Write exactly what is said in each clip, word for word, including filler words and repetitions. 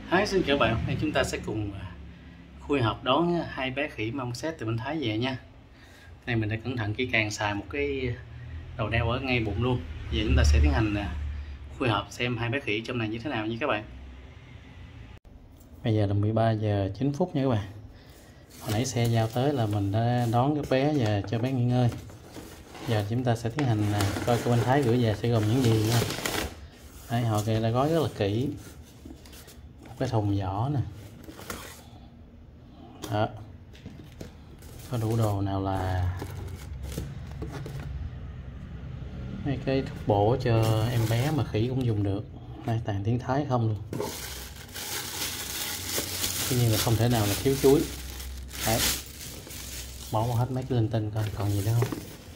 Hi, xin chào bạn. Hôm nay chúng ta sẽ cùng khui hộp đón hai bé khỉ mông set từ bên Thái về nha. Này mình đã cẩn thận kỹ càng xài một cái đầu đeo ở ngay bụng luôn. Giờ chúng ta sẽ tiến hành khui hộp xem hai bé khỉ trong này như thế nào nha các bạn. Bây giờ là mười ba giờ chín phút nha các bạn. Hồi nãy xe giao tới là mình đã đón các bé và cho bé nghỉ ngơi. Giờ chúng ta sẽ tiến hành coi của bên Thái gửi về sẽ gồm những gì nha. Đấy, họ đã gói rất là kỹ. Cái thùng vỏ nè, đó, có đủ đồ nào là mấy cái thuốc bổ cho em bé mà khỉ cũng dùng được. Đây, toàn tiếng Thái không luôn, tuy nhiên là không thể nào là thiếu chuối. Đấy, bỏ hết mấy cái linh tinh coi còn gì nữa không.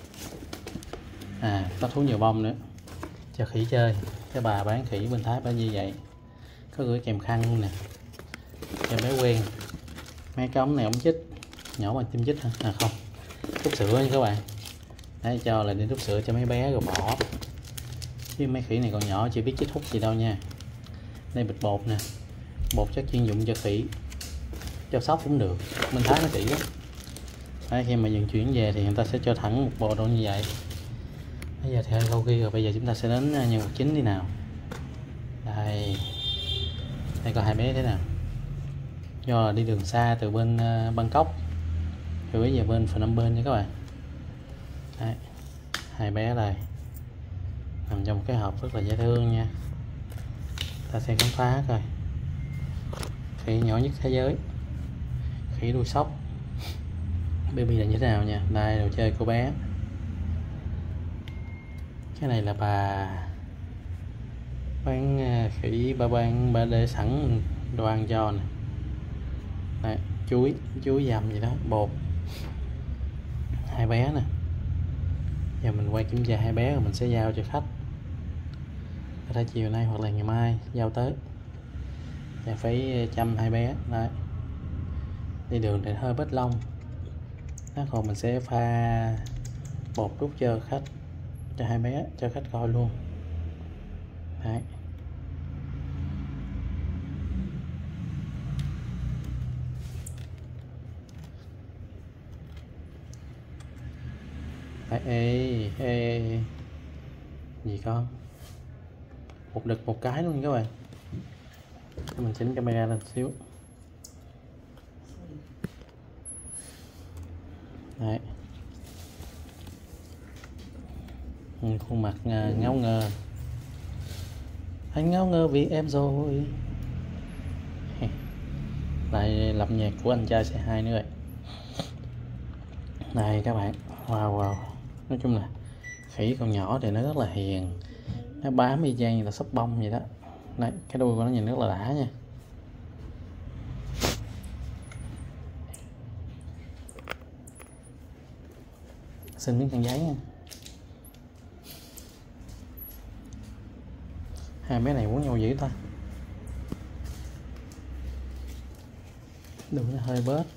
À, có thú nhiều bông nữa cho khỉ chơi. Cái bà bán khỉ bên Thái bà như vậy, có gửi kèm khăn luôn nè cho bé quen. Mấy cái ống này ống chích nhỏ mà tiêm chích hả? À không, thuốc sữa nha các bạn. Đấy, cho là đi thuốc sữa cho mấy bé rồi bỏ, chứ mấy khỉ này còn nhỏ chưa biết chích thuốc gì đâu nha. Đây bịch bột nè, bột chắc chuyên dụng cho khỉ, cho sóc cũng được, bên Thái nó kỹ lắm. Đấy, khi mà vận chuyển về thì người ta sẽ cho thẳng một bộ đồ như vậy. Bây giờ thì hơi lâu ghi rồi, bây giờ chúng ta sẽ đến nhân vật chính đi nào. Đây, đây có hai bé thế nào. Do đi đường xa từ bên uh, Bangkok gửi về bên Phnom Penh nha các bạn. Đấy, hai bé đây nằm trong một cái hộp rất là dễ thương nha. Ta sẽ khám phá coi. Khỉ nhỏ nhất thế giới, khỉ đuôi sóc baby là như thế nào nha. Đây, đồ chơi của bé. Cái này là bà bán khỉ, bà bán bà để sẵn đồ ăn cho nè. Đây, chuối, chuối dầm gì đó, bột. Hai bé nè. Giờ mình quay kiểm tra hai bé rồi mình sẽ giao cho khách. Có thể chiều nay hoặc là ngày mai giao tới. Và phải chăm hai bé. Đấy, đi đường thì hơi bết lông. Đó, còn mình sẽ pha bột đút cho khách, cho hai bé, cho khách coi luôn. Đấy. Đấy, ê, ê, gì con, một đực một cái luôn các bạn. Mình chỉnh camera lên xíu. Đấy, khuôn mặt ngáo ngơ, anh ngáo ngơ vì em rồi. Lại lập nhạc của anh trai xê hai nữa rồi. Này các bạn, wow wow, nói chung là khỉ còn nhỏ thì nó rất là hiền, nó bám y chang như là sóc bông vậy đó. Đấy, cái đuôi của nó nhìn rất là đã nha. Xin miếng khăn giấy nha. Hai bé này muốn nhau dữ ta, đừng nó hơi bớt.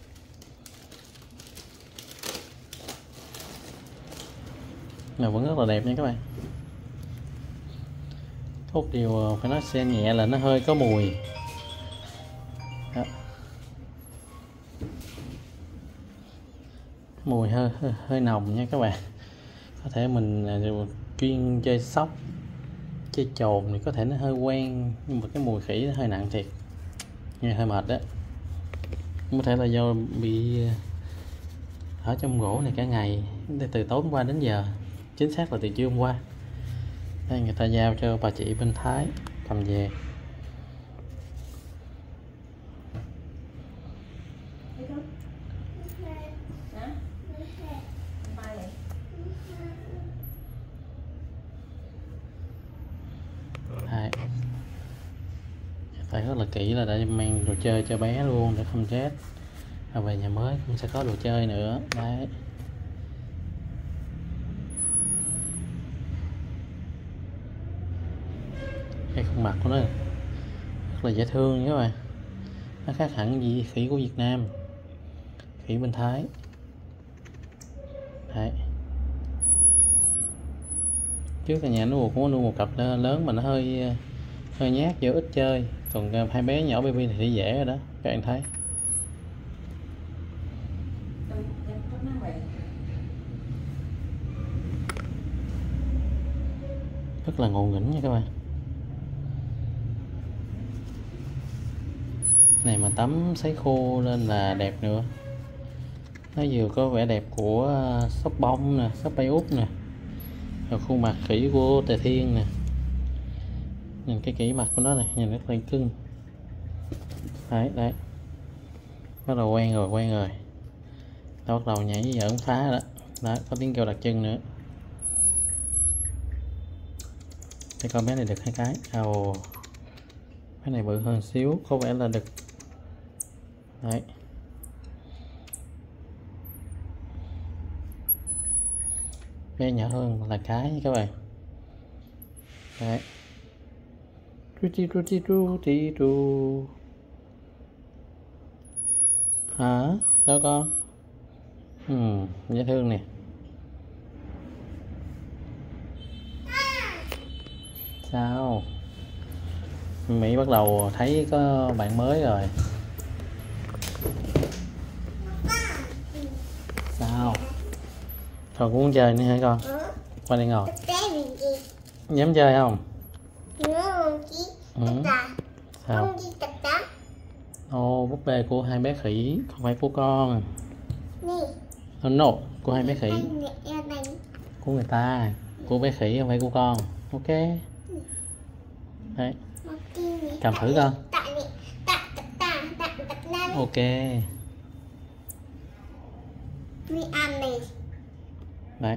Mà vẫn rất là đẹp nha các bạn. Một điều phải nói xe nhẹ là nó hơi có mùi đó. Mùi hơi, hơi hơi nồng nha các bạn. Có thể mình chuyên chơi sóc, chơi chồn thì có thể nó hơi quen, nhưng mà cái mùi khỉ nó hơi nặng thiệt, nghe hơi mệt đó. Có thể là do bị ở trong gỗ này cả ngày, từ tối hôm qua đến giờ, chính xác là từ trưa hôm qua. Đây, người ta giao cho bà chị bên Thái cầm về. Đấy, phải rất là kỹ là để mang đồ chơi cho bé luôn để không chết. Rồi về nhà mới cũng sẽ có đồ chơi nữa. Đấy, cái khuôn mặt của nó rất là dễ thương nha các bạn. Nó khác hẳn gì khỉ của Việt Nam, khỉ bên Thái. Đấy, trước là nhà nó nuôi cũng nuôi một cặp lớn mà nó hơi hơi nhát, giờ ít chơi. Còn hai bé nhỏ baby thì dễ rồi đó, các bạn thấy. Rất là ngộ nghĩnh nha các bạn. Này mà tắm sấy khô lên là đẹp nữa. Nó vừa có vẻ đẹp của sóc bông nè, sóc bay út nè, rồi khuôn mặt khỉ của Tề Thiên nè. Nhìn cái kỹ mặt của nó này, nhìn rất là cưng. Đấy, đấy. Bắt đầu quen rồi, quen rồi. Nó bắt đầu nhảy với vợ phá đó. Đó, có tiếng kêu đặc trưng nữa. Cái con bé này được hai cái. Ồ, cái này bự hơn xíu, có vẻ là đực. Đấy. Bé nhỏ hơn là cái các bạn. Đấy. Ru ti ru ti ru ti ru. Hả? Sao con? Ừ, dễ thương nè. Sao? Mỹ bắt đầu thấy có bạn mới rồi. Sao? Con cũng muốn chơi nữa hả con? Qua đây ngồi. Dám chơi không? Ừ. Sao? Ồ, búp bê của hai bé khỉ, không phải của con. Oh, no, của hai bé khỉ. Của người ta, của bé khỉ không phải của con. Ok. Đấy. Cầm thử con. Ok. Đấy.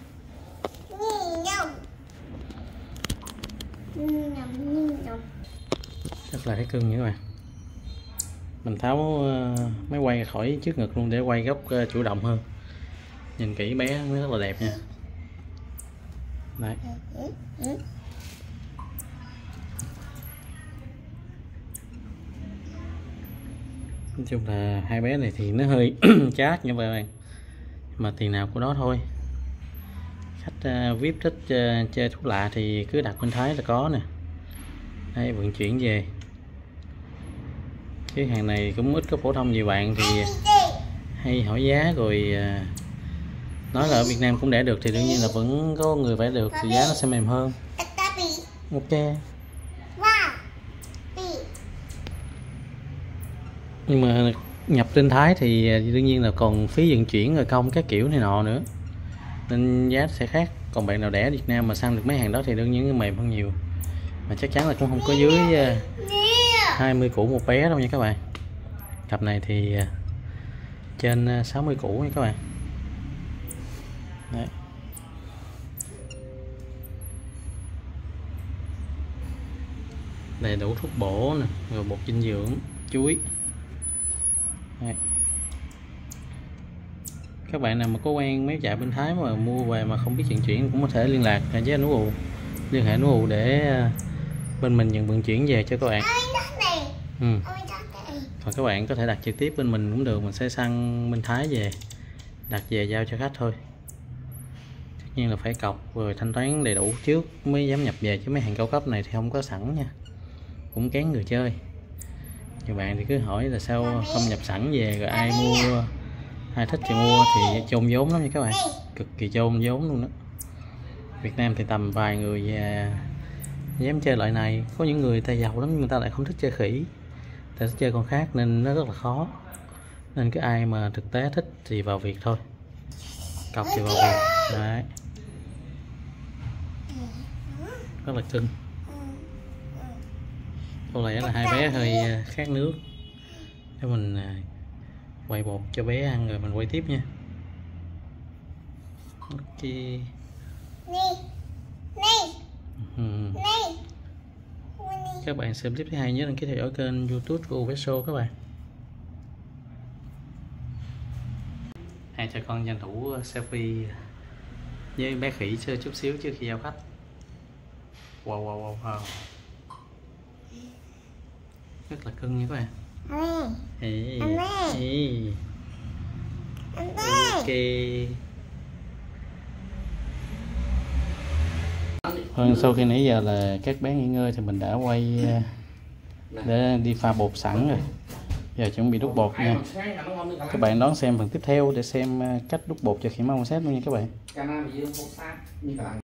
Rất là thấy cưng nha các bạn. Mình tháo máy quay khỏi trước ngực luôn để quay góc chủ động hơn. Nhìn kỹ bé nó rất là đẹp nha. Đấy. Nói chung là hai bé này thì nó hơi chát như vậy, mà tiền nào của đó thôi. Khách uh, vi ai pi thích uh, chơi thú lạ thì cứ đặt bên Thái là có nè. Đây, vận chuyển về. Cái hàng này cũng ít có phổ thông nhiều bạn thì hay hỏi giá rồi uh, nói là ở Việt Nam cũng đẻ được thì đương nhiên là vẫn có người vẽ được thì giá nó sẽ mềm hơn. Ok. Nhưng mà nhập trên Thái thì đương nhiên là còn phí vận chuyển rồi công các kiểu này nọ nữa, nên giá sẽ khác. Còn bạn nào đẻ Việt Nam mà săn được mấy hàng đó thì đương nhiên nó mềm hơn nhiều, mà chắc chắn là cũng không có dưới hai mươi củ một bé đâu nha các bạn. Cặp này thì trên sáu mươi củ nha các bạn. Đấy. Đầy đủ thuốc bổ nè, rồi bột dinh dưỡng, chuối. Đấy. Các bạn nào mà có quen mấy trại bên Thái mà mua về mà không biết vận chuyển cũng có thể liên lạc với anh Ù, liên hệ anh Ù để bên mình nhận vận chuyển về cho các bạn. Ừ. Còn các bạn có thể đặt trực tiếp bên mình cũng được, mình sẽ săn bên Thái về, đặt về giao cho khách thôi. Tất nhiên là phải cọc rồi thanh toán đầy đủ trước mới dám nhập về, chứ mấy hàng cao cấp này thì không có sẵn nha, cũng kén người chơi. Nhiều bạn thì cứ hỏi là sao không nhập sẵn về, rồi ai mua, ai thích thì mua, thì chôn vốn lắm nha các bạn, cực kỳ chôn vốn luôn đó. Việt Nam thì tầm vài người dám chơi loại này, có những người ta giàu lắm nhưng người ta lại không thích chơi khỉ, ta thích chơi con khác nên nó rất là khó. Nên cái ai mà thực tế thích thì vào việc thôi, cọc thì vào việc. Đấy, rất là cưng. Có lẽ là hai bé hơi khát nước, để mình quay bột cho bé ăn rồi mình quay tiếp nha. Ok. Ừ. Các bạn xem clip thứ hai nhớ đăng ký theo dõi kênh YouTube của Uveso các bạn. Hai cha con tranh thủ selfie với bé khỉ chơi chút xíu trước khi giao khách. Wow wow wow wow. Rất là cưng nha các bạn. Ê, ê. Ok. Vâng, sau khi nãy giờ là các bé nghỉ ngơi thì mình đã quay để đi pha bột sẵn rồi. Giờ chuẩn bị đúc bột nha. Các bạn đón xem phần tiếp theo để xem cách đúc bột cho khỉ mau xếp luôn nha các bạn.